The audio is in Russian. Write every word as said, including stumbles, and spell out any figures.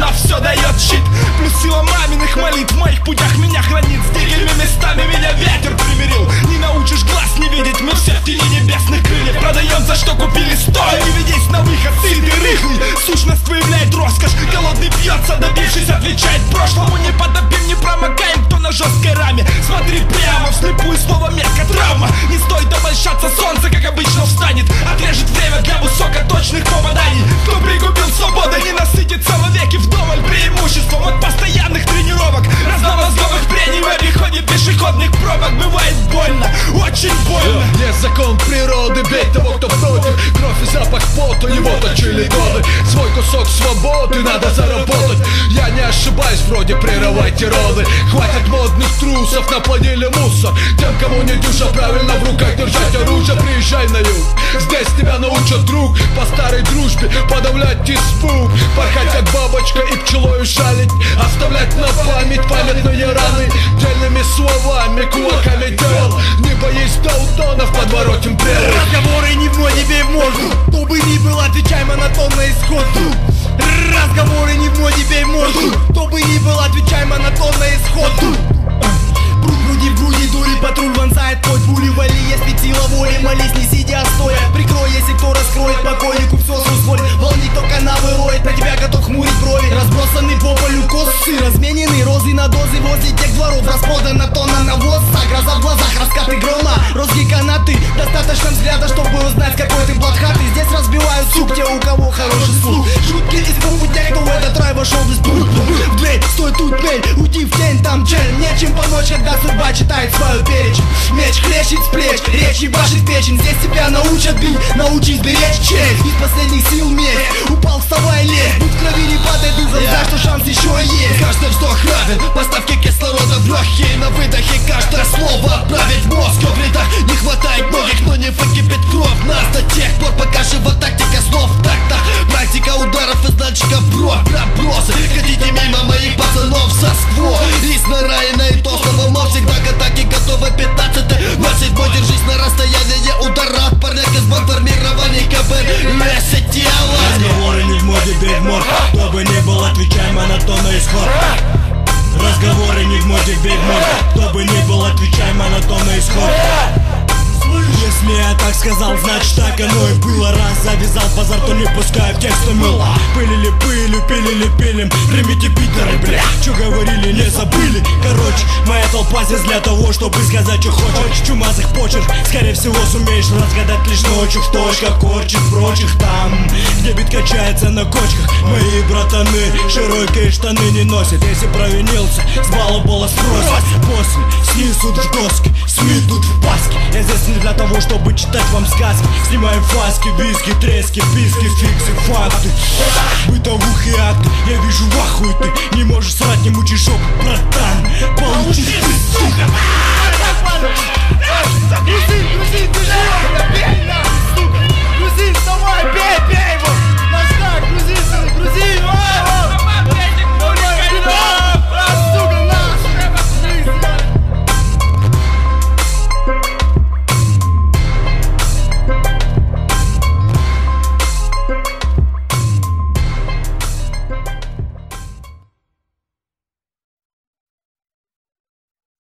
на все дает щит. Плюс сила маминых молитв в моих путях меня хранит. С дикими местами меня ветер примирил. Не научишь глаз не видеть, мы все в тени небесных крыльев. Продаем за что купили, стоя, не ведись на выход, сытый, рыхлый. Сущность выявляет роскошь, голодный бьется, добившись отвечает прошлому. Не подобим, не промокаем, кто на жесткой раме. Смотри прямо, вслепую, слово метка, травма. Не стоит обольщаться, солнце, как обычно, встанет. Отрежет время для высокоточных попаданий. Кто пригубил свободу, не насытится вовеки вдоволь. Преимуществом от постоянных тренировок, разномозговых прений в обиходе пешеходных пробок. Бывает больно, очень больно. Есть закон природы, бей того, кто против. Кровь и запах пота, его точили годы. Свой кусок свободы надо заработать. Я не ошибаюсь, вроде прерывайте роды. Хватит модных трусов, наплодили мусор. Тем, кому не дюжа, правильно в руках держать оружие. Приезжай на юг, здесь тебя научат, друг, по старой дружбе подавлять испуг. Порхать как бабочка и пчелою шалить. Оставлять на память памятные раны. Дельными словами, кулаками дел. Не боись даутонов, подворотим прервы. Разговоры не в моде, бей в морду. Кто бы ни был, отвечай монотонно исход. Разговоры не в моде, бей в морду. Кто бы ни был, отвечай монотонно исход. Пруд груди в груди, дури, патруль вонзает плоть. Пули вали, если сила воли, молись, не сидя стоя. Прикрой, если кто раскроет, покойнику все свой. Волни, кто канавы роет, на тебя готов хмурить брови. Разбросаны по полю косы, разменены розы на дозы. Возле тех дворов распродана тонна навоза. Гроза в глазах, раскаты грома, розги канаты. Достаточно взгляда, чтобы узнать, какой ты блатхатый. Здесь разбивают сук те, у кого хороший слух. Жуткий испуг у тех, кто в этот рай вошел без путь. В дверь, стой тут, дверь, уйди в тень, там чель. Нечем помочь, когда судьба читает свою перечень. Меч хлещет с плеч, речь ебашит печень. Здесь тебя научат бить, научись беречь честь. Из последних сил медь, упал, вставай, лезь. Будь в крови, не падай духом, знай, что шанс еще есть. Каждый вздох равен поставке кислорода в легкие. На выдохе каждое слово отправить в мозг. В рядах не хватает многих, но не выкипит кровь. Нас до тех пор, пока жива тактика слов. Так-то практика ударов и значков бро. Пробросы, ходите мимо моих пацанов со ствол. Из нараина и толстого мов всегда к атаке готовы пятнадцатый. ноль седьмой, держись на расстоянии удара от парняк из бандформирований КБ. Леся тело. Разговоры не в моде, бей в морд. Кто бы ни был, отвечай монотонно исход. Разговоры не в моде, бей в морд. Кто бы ни был, отвечай монотонно исход. Если я так сказал, значит так оно и было. Раз завязал базар, то не пускай в текст умыл. Пылили пылью, пилили пилим. Примите питеры, бля, чё говорили, не забыли. Короче, моя толпа здесь для того, чтобы сказать, что хочешь. Чумазых почерк, скорее всего сумеешь разгадать лишь ночью. В точках корчит прочих там, где бит качается на кочках. Мои братаны широкие штаны не носят. Если провинился, с балла пола спросят. После снесут в доски, сметут в паски. Я здесь не для того, чтобы читать вам сказки. Снимаем фаски, виски, трески, писки, фиксы, факты. Бытовухи акты, я вижу в ахуе ты. Не можешь срать, не мучишь оп, братан. Получи ты, сука.